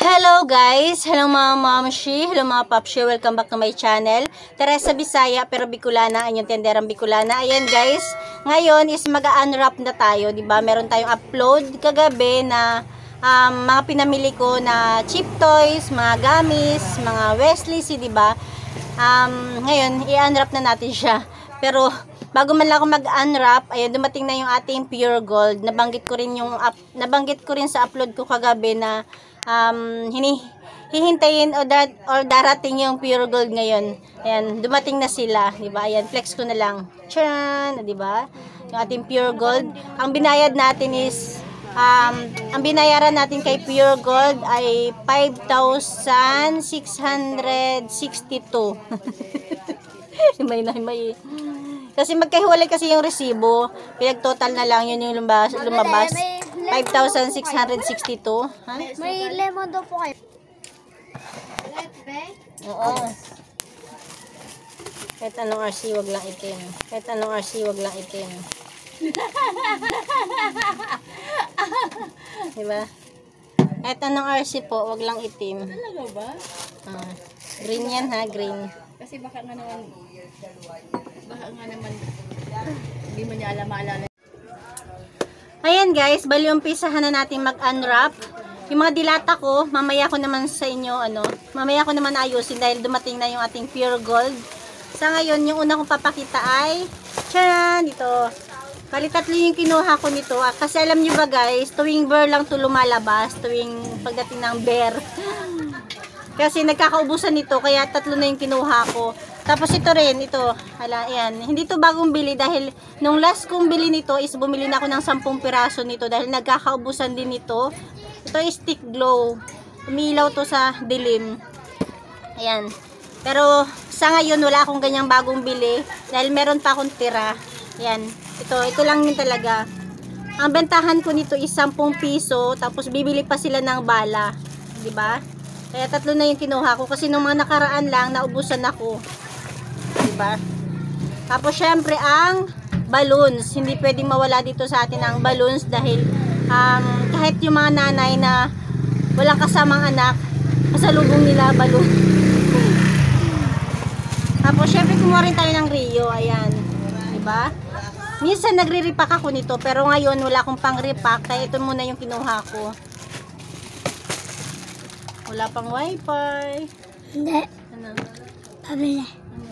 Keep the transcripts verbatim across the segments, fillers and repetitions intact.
Hello guys! Hello mga mamshi! Hello mga papshi! Welcome back to my channel. Teresa Bisaya pero Bicolana, ang inyong tenderang Bicolana. Ayan guys, ngayon is mag-unwrap na tayo, di ba? Meron tayong upload kagabi na um, mga pinamili ko na cheap toys, mga gamis, mga Wesley, si di ba? Um, ngayon, i-unwrap na natin siya. Pero bago man lang ako mag-unwrap, ayun, dumating na yung ating pure gold. Nabanggit ko rin yung up, nabanggit ko rin sa upload ko kagabi na um, hini, hihintayin o, dar, or darating yung pure gold ngayon. Ayan, dumating na sila, di ba? Ayan, flex ko na lang. Tcharan, di ba? Yung ating pure gold. Ang binayad natin is um, ang binayaran natin kay pure gold ay five thousand six hundred sixty-two. may may kasi magkahiwalay kasi yung resibo, pinag-total na lang yun yung lumabas, lumabas five thousand six hundred sixty-two. Ha? May lemon daw po kayo. Oo. Kahit anong R C, wag lang itim. Kahit anong R C, wag lang itim. Diba? Kahit anong R C po, wag lang itim. Talaga ba? Uh, green yan ha, green. Kasi baka nga naman, baka nga naman, hindi mo niya alam maalala. Ayan guys, bali umpisahan na natin mag-unwrap. Yung mga dilata ko, mamaya ko naman sa inyo, ano, mamaya ko naman ayusin dahil dumating na yung ating pure gold. Sa ngayon, yung una kong papakita ay, tcharan, dito. Bali tatlo yung kinuha ko nito. Ah, kasi alam nyo ba guys, tuwing bear lang to lumalabas, tuwing pagdating ng bear. Kasi nagkakaubusan nito, kaya tatlo na yung kinuha ko. Tapos ito rin, ito, hala, yan. Hindi to bagong bili dahil nung last kong bili nito is bumili na ako ng sampung piraso nito dahil nagkakaubusan din nito. Ito is stick glow. Umilaw to sa dilim. Ayan. Pero sa ngayon wala akong ganyang bagong bili dahil meron pa akong tira. Ayan. Ito, ito lang yun talaga. Ang bentahan ko nito is sampung piso tapos bibili pa sila ng bala. Diba? Kaya tatlo na yung kinuha ko kasi nung mga nakaraan lang naubusan ako. Diba? Tapos syempre ang balloons. Hindi pwedeng mawala dito sa atin ang balloons dahil um, kahit yung mga nanay na walang kasamang anak, pasalubong nila balloon. Tapos syempre kumuha rin tayo ng Rio. Ayan. Diba? Minsan nagre-repack ako nito pero ngayon wala akong pang repack kaya ito muna yung kinuha ko. Wala pang wifi. Hindi. Ano? Pabili. Ano?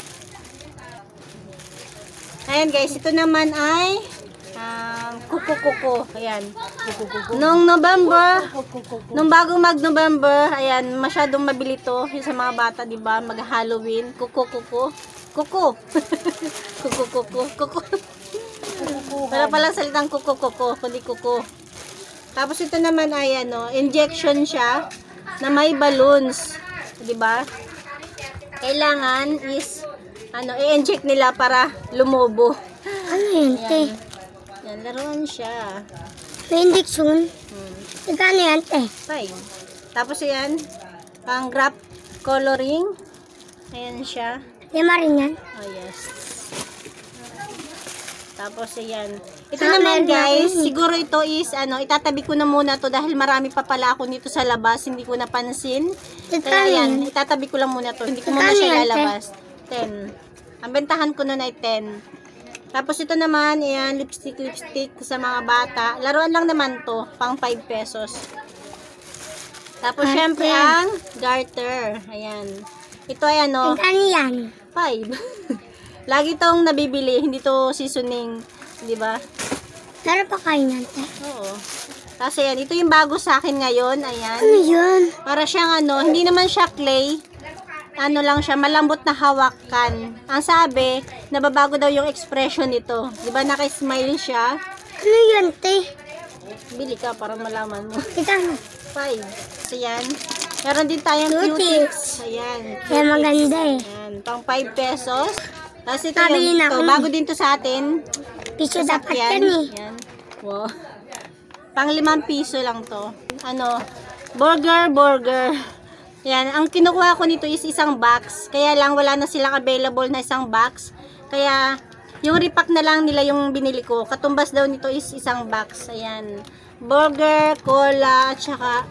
Ayan guys, ito naman ay um, kuko-kuko. Ayan. Nung November, nung bago mag-November, ayan, masyadong mabili to. Yung sa mga bata, di ba? Mag-Halloween. Kuko-kuko. Kuko. Kuko-kuko. Kuko. Wala palang salitang kuko-kuko, kundi kuko. Tapos ito naman ay ano, injection siya na may balloons, 'di ba? Kailangan is ano, i-inject nila para lumobo. Ano yun, te? Yan, laruan siya. May injection? Hmm. Magkano yan, te? Fine. Tapos yan, pang graph coloring. Ayan siya. Lima rin yan? Oh, yes. Tapos ayan. Ito Ah, naman meron guys, na, eh. siguro ito is ano, itatabi ko na muna to dahil marami pa pala ako nito sa labas, hindi ko napansin. Kaya Magkano yan, yan? itatabi ko lang muna to. Hindi ko muna Magkano siya yan, te? lalabas. ten. Ang bentahan ko nun ay ten. Tapos ito naman, ayan, lipstick, lipstick sa mga bata. Laruan lang naman to, pang five pesos. Tapos Ah, syempre ten. ang garter. Ayan. Ito ay ano, Magkano yan? five. Lagi tong nabibili, hindi to seasoning, 'di ba? Pero pa kayo yan, te? Oo. Kasi yan, ito yung bago sa akin ngayon, ayan. Ano yun? Para siyang ano, hindi naman siya clay. Ano lang siya, malambot na hawakan. Ang sabi, nababago daw yung expression nito. 'Di ba naka-smile siya? Ano yun, te? Bili ka para malaman mo. Kita mo. five. So yan. Meron din tayong Cuties. cuties. Ayan. Kaya maganda eh. Ayan, pang five pesos. Tapos ito Nabili yun, na ito, ako. bago din to sa atin. Piso dapat Yan. yan eh. Yan. Wow. Pang limang piso lang to. Ano, burger, burger. Yan. Ang kinukuha ko nito is isang box. Kaya lang wala na silang available na isang box. Kaya yung repack na lang nila yung binili ko. Katumbas daw nito is isang box. Ayan. Burger, cola, at saka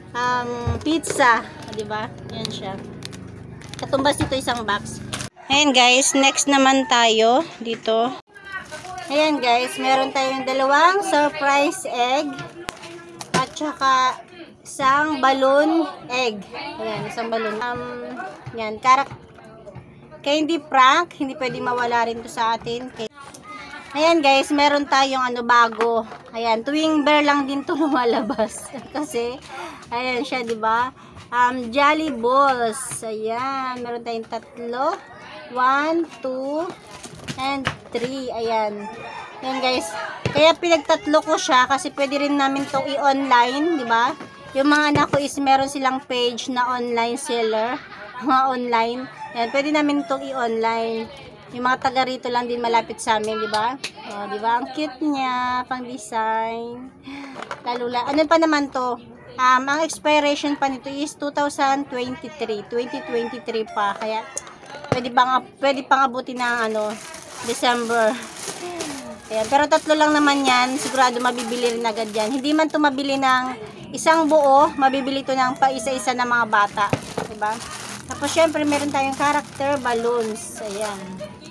um, pizza. Di ba? Yan siya. Katumbas dito isang box. Ayan guys, next naman tayo dito. Ayan guys, meron tayong dalawang surprise egg at saka isang balloon egg. Ayan, isang balloon. Um, yan, karak kaya hindi prank, hindi pwede mawala rin to sa atin. Kaya ayan guys, meron tayong ano bago. Ayan, tuwing bear lang din to lumalabas. Kasi, ayan siya, di ba? Um, Jolly Balls. Ayan, meron tayong tatlo. One, two, and three. Ayan. Ayan guys. Kaya pinagtatlo ko siya kasi pwede rin namin to i-online, di ba? Yung mga anak ko is meron silang page na online seller. Mga online. Ayan, pwede namin to i-online. Yung mga taga rito lang din malapit sa amin, di ba? Oh, di ba? Ang cute niya, pang design. Lalo la. Ano pa naman to? Um, ang expiration pa nito is two thousand twenty-three. twenty twenty-three pa. Kaya pwede pang pwede pang abutin ng ano, December. Ayan, pero tatlo lang naman 'yan. Sigurado mabibili rin agad 'yan. Hindi man to mabili ng isang buo, mabibili to ng pa isa-isa na mga bata, di ba? Tapos syempre meron tayong character balloons. Ayan.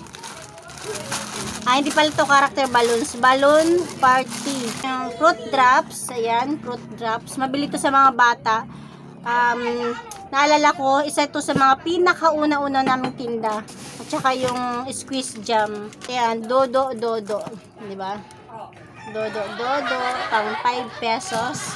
Ah, hindi pala ito character balloons. Balloon party. Yung fruit drops. Ayan, fruit drops. Mabili to sa mga bata. Um, naalala ko, isa ito sa mga pinakauna-una naming tinda. At saka yung squeeze jam. Ayan, dodo, dodo. Diba? Dodo, dodo. Pang five pesos.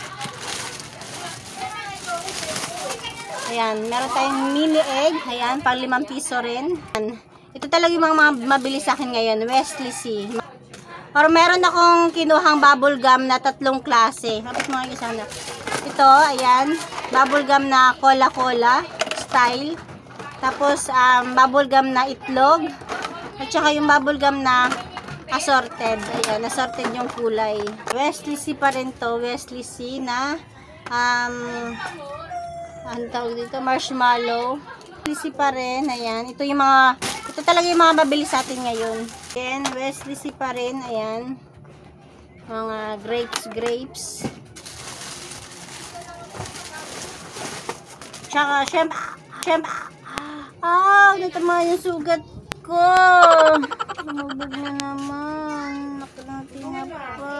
Ayan, meron tayong mini egg. Ayan, pang limang piso rin. Ayan. Ito talaga yung mga, mga mabili sa akin ngayon, Wesley C. Or meron akong kinuhang bubble gum na tatlong klase. Kapit mga sana. Ito, ayan, bubble gum na cola-cola style. Tapos, um, bubble gum na itlog. At saka yung bubble gum na assorted. Ayan, assorted yung kulay. Wesley C pa rin to. Wesley C na um, ano tawag dito? Marshmallow. Wesley C pa rin. Ayan, ito yung mga ito talaga yung mga mabili sa atin ngayon. Then, Wesley C pa rin. Ayan. Mga grapes, grapes. Tsaka, syempre, syempre, ah, natama yung sugat ko. Tumubog na naman. Nakalantina pa.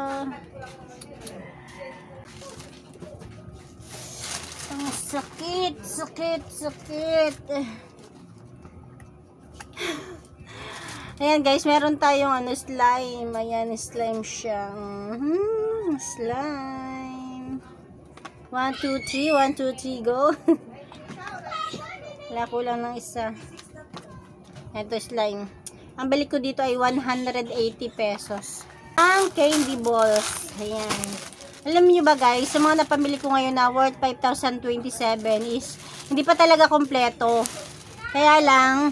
Ang sakit, sakit, sakit. Ayan guys, meron tayong ano, slime. Ayan, slime siya. Mm-hmm, slime. one, two, three. one, two, three, go. Wala ko lang ng isa. Ito slime. Ang balik ko dito ay one hundred eighty pesos. Ang candy balls. Ayan. Alam niyo ba guys, sa mga napamili ko ngayon na worth five thousand twenty-seven is hindi pa talaga kompleto. Kaya lang,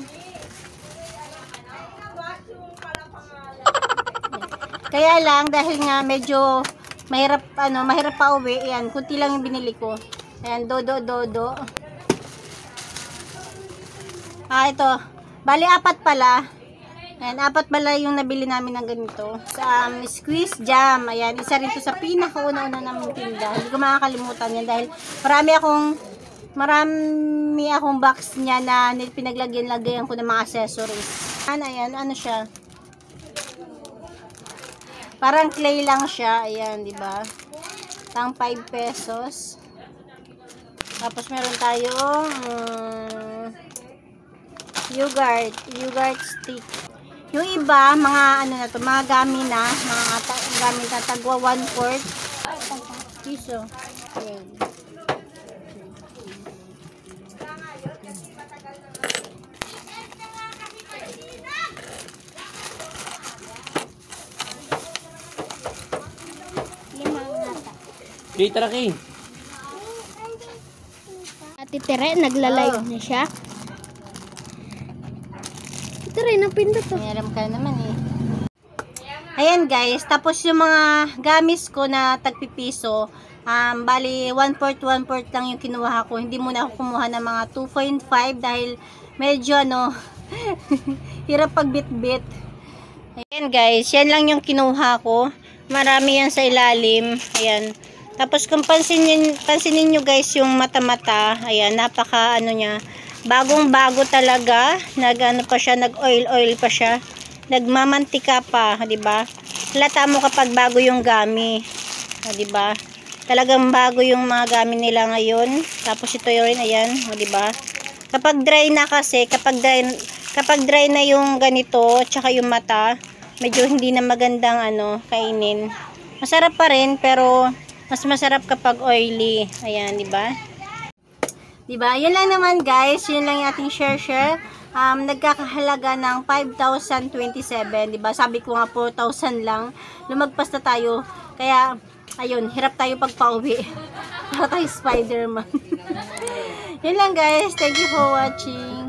Kaya lang dahil nga medyo mahirap ano, mahirap pa uwi, ayan, kunti lang yung binili ko. Ayan, dodo dodo. Ah, ito. Bali apat pala. Ayan, apat pala yung nabili namin ng ganito. Sa um, squeeze jam. Ayan, isa rin to sa pinakauna-una namin tinda. Hindi ko makakalimutan yan dahil marami akong marami akong box niya na pinaglagyan-lagyan ko ng mga accessories. Ayan, ayan, ano siya? Parang clay lang siya. Ayan, di ba? Pang five pesos. Tapos meron tayong um, yogurt. Yogurt stick. Yung iba, mga ano na to, mga gamit na. Mga gamit na tagwa one fourth. Piso. Ayan. Dito na kayo. Ate Tere, nagla-live na siya. Ate Tere, napindot to. Meron ka naman eh. Ayan guys, tapos yung mga gamis ko na tagpipiso, um, bali one fourth, one fourth lang yung kinuha ko. Hindi muna ako kumuha ng mga two point five dahil medyo ano, hirap pagbit-bit. Ayan guys, yan lang yung kinuha ko. Marami yan sa ilalim. Ayan. Tapos kung pansinin, pansinin nyo guys yung mata-mata, ayan, napaka ano niya, bagong bago talaga, nag ano pa siya, nag oil oil pa siya, nagmamantika pa, di ba? Halata mo kapag bago yung gami, di ba? Talagang bago yung mga gamit nila ngayon. Tapos ito yun, ayan, di ba? Kapag dry na kasi, kapag dry, kapag dry na yung ganito, tsaka yung mata, medyo hindi na magandang ano, kainin. Masarap pa rin, pero mas masarap kapag oily. Ayan, di ba? Di ba? Yun lang naman guys, yun lang yung ating share share. Um, nagkakahalaga ng five thousand twenty-seven, di ba? Sabi ko nga four thousand lang. Lumagpas na tayo. Kaya ayun, hirap tayo pagpa-uwi. Para tayo Spider-Man. Yun lang guys. Thank you for watching.